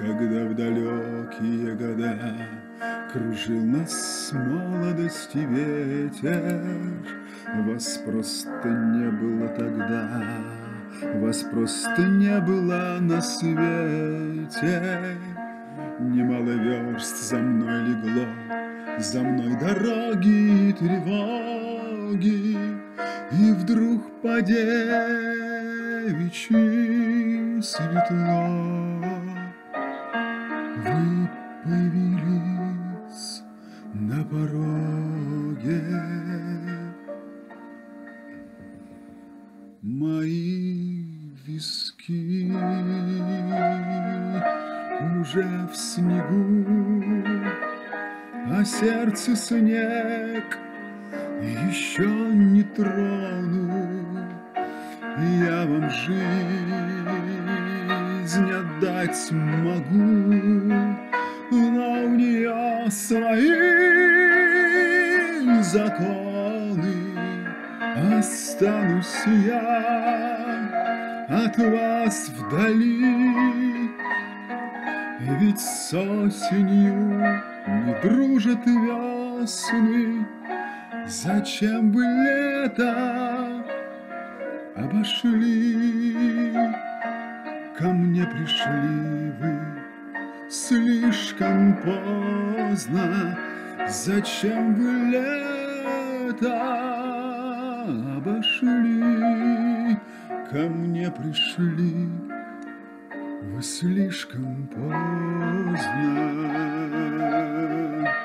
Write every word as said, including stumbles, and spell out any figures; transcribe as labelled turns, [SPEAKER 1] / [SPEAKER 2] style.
[SPEAKER 1] Когда в далекие года кружил нас с молодости ветер, вас просто не было тогда, вас просто не было на свете. Немало верст за мной легло, за мной дороги и тревоги, и вдруг по девичьи светло. Вы появились на пороге, мои виски уже в снегу, а сердце снег еще не тронул. Я вам жизнь отдать могу, но у нее свои законы. Останусь я от вас вдали, ведь с осенью не дружат весны. Зачем вы лето обошли? Ко мне пришли вы слишком поздно. Зачем вы лето обошли? Ко мне пришли вы слишком поздно.